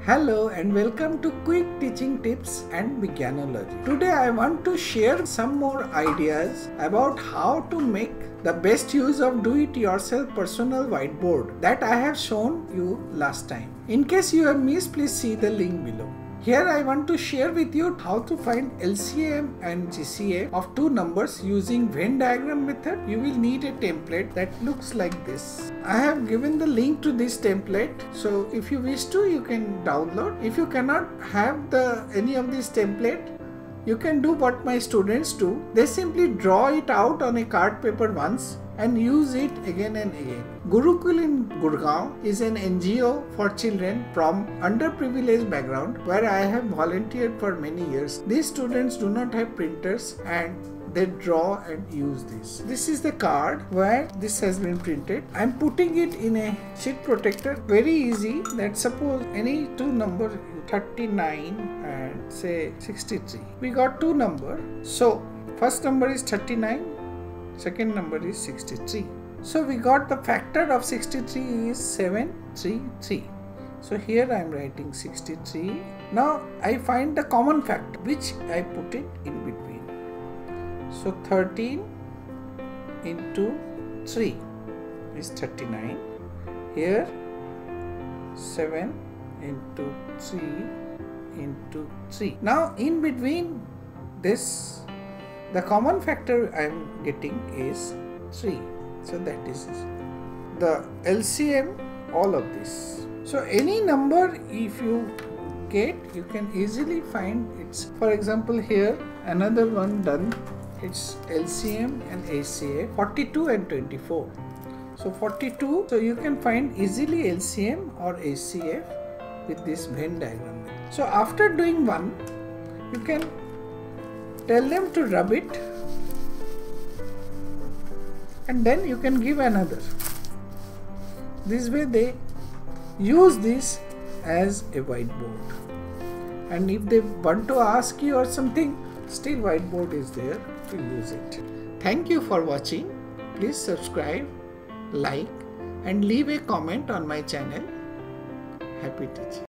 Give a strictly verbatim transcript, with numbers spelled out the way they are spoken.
Hello and welcome to Quick Teaching Tips and Vigyanology. Today I want to share some more ideas about how to make the best use of do-it-yourself personal whiteboard that I have shown you last time. In case you have missed, please see the link below. Here I want to share with you how to find L C M and G C F of two numbers using Venn diagram method. You will need a template that looks like this. I have given the link to this template, so if you wish to, you can download. If you cannot have the any of this template, you can do what my students do. They simply draw it out on a card paper once and use it again and again. Gurukul in Gurgaon is an N G O for children from underprivileged background where I have volunteered for many years. These students do not have printers and they draw and use this. This is the card where this has been printed. I am putting it in a sheet protector. Very easy. That suppose any two numbers thirty-nine and say sixty-three. We got two numbers. So first number is thirty-nine. Second number is sixty-three. So we got the factor of sixty-three is seven three three. So here I am writing sixty-three. Now I find the common factor which I put it in between. So thirteen into three is thirty-nine. Here seven into three into three. Now in between this, the common factor I am getting is three. So that is the L C M, all of this. So any number if you get, you can easily find its. For example, here another one done. It's L C M and A C F, forty-two and twenty-four. So forty-two, so you can find easily L C M or A C F with this Venn diagram. So after doing one, you can tell them to rub it and then you can give another. This way they use this as a whiteboard, and if they want to ask you or something, still whiteboard is there to use it. Thank you for watching. Please subscribe, like and leave a comment on my channel. Happy teaching.